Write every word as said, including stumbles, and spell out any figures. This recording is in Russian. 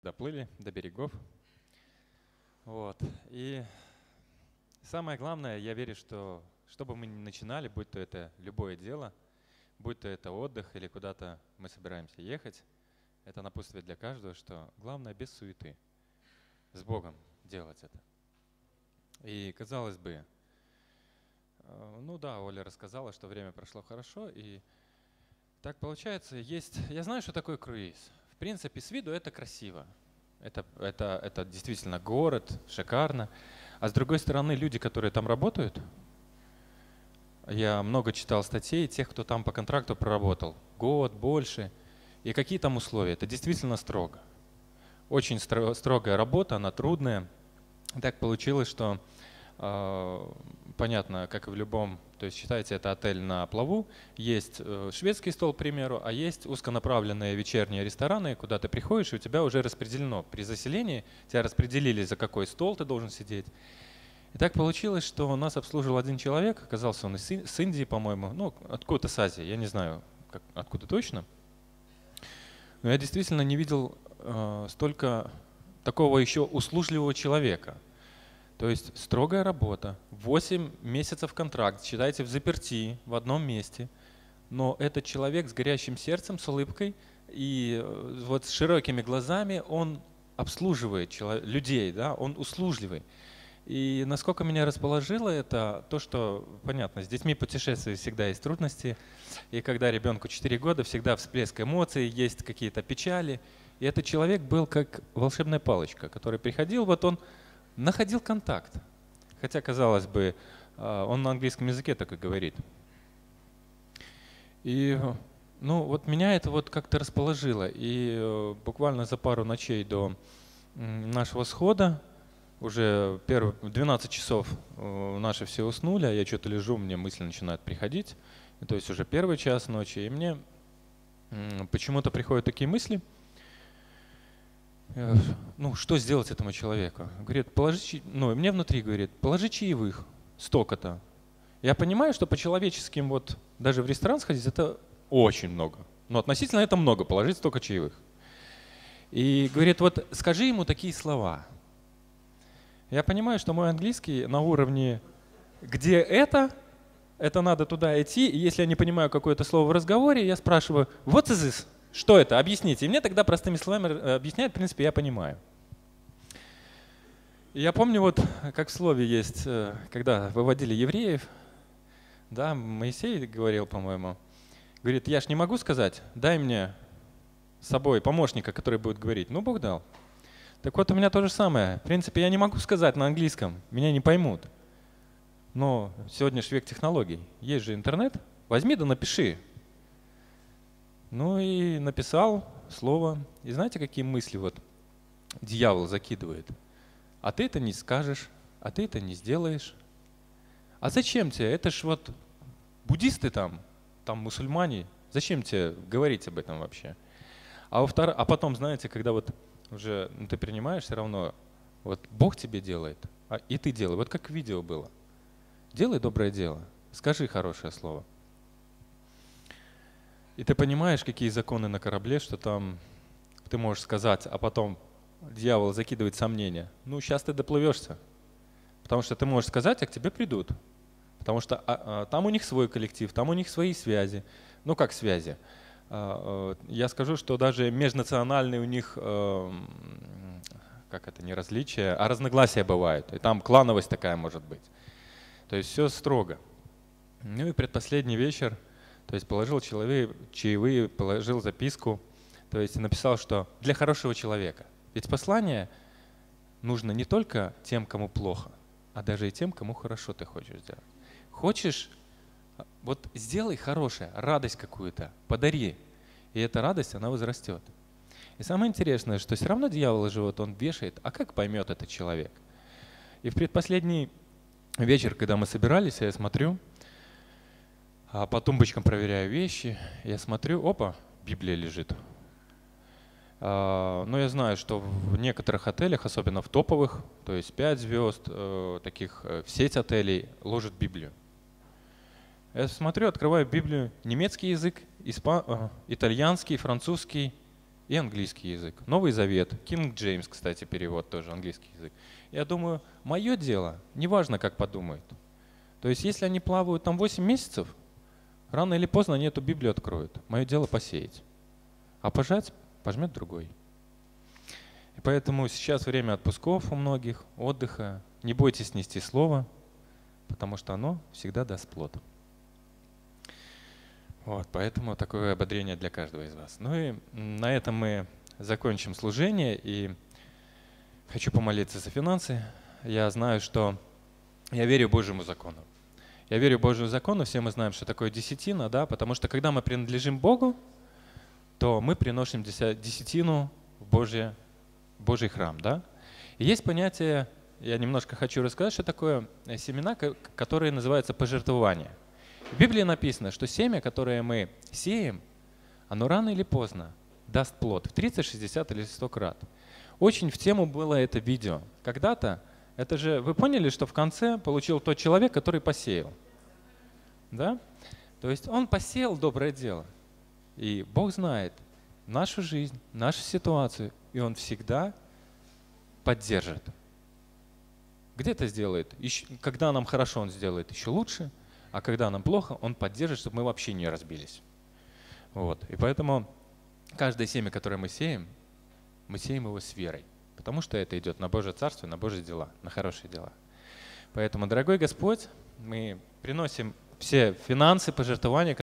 доплыли до берегов. Вот. И самое главное, я верю, что что бы мы ни начинали, будь то это любое дело, будь то это отдых или куда-то мы собираемся ехать, это напутствие для каждого, что главное без суеты, с Богом делать это. И казалось бы, ну да, Оля рассказала, что время прошло хорошо, и так получается, есть, я знаю, что такое круиз. В принципе, с виду это красиво, это, это, это действительно город, шикарно. А с другой стороны, люди, которые там работают, я много читал статей тех, кто там по контракту проработал год, больше, и какие там условия. Это действительно строго. Очень строгая работа, она трудная. Так получилось, что э, понятно, как и в любом, то есть считайте, это отель на плаву, есть шведский стол, к примеру, а есть узконаправленные вечерние рестораны, куда ты приходишь, и у тебя уже распределено. При заселении тебя распределили, за какой стол ты должен сидеть. И так получилось, что нас обслуживал один человек, оказался он из с Индии, по-моему, ну, откуда-то с Азии, я не знаю, как, откуда точно. Но я действительно не видел э, столько такого еще услужливого человека. То есть строгая работа, восемь месяцев контракт, считайте, в заперти, в одном месте. Но этот человек с горящим сердцем, с улыбкой и вот с широкими глазами, он обслуживает человек, людей, да, он услужливый. И насколько меня расположило это, то, что, понятно, с детьми путешествовать всегда есть трудности. И когда ребенку четыре года, всегда всплеск эмоций, есть какие-то печали. И этот человек был как волшебная палочка, который приходил, вот он находил контакт. Хотя, казалось бы, он на английском языке так и говорит. И ну, вот меня это вот как-то расположило. И буквально за пару ночей до нашего схода, уже первые двенадцать часов наши все уснули, а я что-то лежу, мне мысли начинают приходить. И то есть уже первый час ночи, и мне почему-то приходят такие мысли. Ну, что сделать этому человеку? Говорит, положи, ну, мне внутри говорит, положи чаевых, столько-то. Я понимаю, что по человеческим, вот даже в ресторан сходить, это очень много. Но относительно это много, положить столько чаевых. И говорит, вот скажи ему такие слова. Я понимаю, что мой английский на уровне, где это, это надо туда идти, и если я не понимаю какое-то слово в разговоре, я спрашиваю, what is this? Что это? Объясните. И мне тогда простыми словами объясняют, в принципе, я понимаю. И я помню, вот как в слове есть, когда выводили евреев, да, Моисей говорил, по-моему, говорит, я ж не могу сказать, дай мне с собой помощника, который будет говорить. Ну, Бог дал. Так вот, у меня то же самое. В принципе, я не могу сказать на английском, меня не поймут. Но сегодня же век технологий. Есть же интернет. Возьми да напиши. Ну и написал слово. И знаете, какие мысли вот дьявол закидывает? А ты это не скажешь, а ты это не сделаешь. А зачем тебе? Это ж вот буддисты там, там мусульмане. Зачем тебе говорить об этом вообще? А, во втор... а потом, знаете, когда вот уже ну, ты принимаешь, все равно вот Бог тебе делает, а и ты делай. Вот как в видео было. Делай доброе дело, скажи хорошее слово. И ты понимаешь, какие законы на корабле, что там ты можешь сказать, а потом дьявол закидывает сомнения. Ну, сейчас ты доплывешься. Потому что ты можешь сказать, а к тебе придут. Потому что а, а, там у них свой коллектив, там у них свои связи. Ну, как связи? А, а, я скажу, что даже межнациональные у них, а, как это, не различия, а разногласия бывают. И там клановость такая может быть. То есть все строго. Ну и предпоследний вечер. То есть положил человек, чаевые, положил записку, то есть написал, что для хорошего человека. Ведь послание нужно не только тем, кому плохо, а даже и тем, кому хорошо ты хочешь сделать. Хочешь, вот сделай хорошее, радость какую-то, подари. И эта радость, она возрастет. И самое интересное, что все равно дьявол живет, он вешает, а как поймет этот человек? И в предпоследний вечер, когда мы собирались, я смотрю, а по тумбочкам проверяю вещи, я смотрю, опа, Библия лежит. А, но я знаю, что в некоторых отелях, особенно в топовых, то есть пять звезд, э, таких в сеть отелей, ложат Библию. Я смотрю, открываю Библию, немецкий язык, испа... итальянский, французский и английский язык. Новый Завет, King James, кстати, перевод тоже, английский язык. Я думаю, мое дело, неважно, как подумают. То есть, если они плавают там восемь месяцев, рано или поздно они эту Библию откроют. Мое дело посеять. А пожать пожмет другой. И поэтому сейчас время отпусков у многих, отдыха. Не бойтесь нести слово, потому что оно всегда даст плод. Вот, поэтому такое ободрение для каждого из вас. Ну и на этом мы закончим служение. И хочу помолиться за финансы. Я знаю, что я верю Божьему закону. Я верю Божьему закону, все мы знаем, что такое десятина, да, потому что когда мы принадлежим Богу, то мы приносим десятину в Божье, Божий храм, да. И есть понятие, я немножко хочу рассказать, что такое семена, которые называются пожертвования. В Библии написано, что семя, которое мы сеем, оно рано или поздно даст плод в тридцать, шестьдесят или сто крат. Очень в тему было это видео. Когда-то, это же, вы поняли, что в конце получил тот человек, который посеял? Да? То есть он посеял доброе дело. И Бог знает нашу жизнь, нашу ситуацию, и Он всегда поддержит. Где-то сделает, когда нам хорошо, Он сделает еще лучше, а когда нам плохо, Он поддержит, чтобы мы вообще не разбились. Вот. И поэтому каждое семя, которое мы сеем, мы сеем его с верой, потому что это идет на Божье Царство, на Божьи дела, на хорошие дела. Поэтому, дорогой Господь, мы приносим все финансы, пожертвования,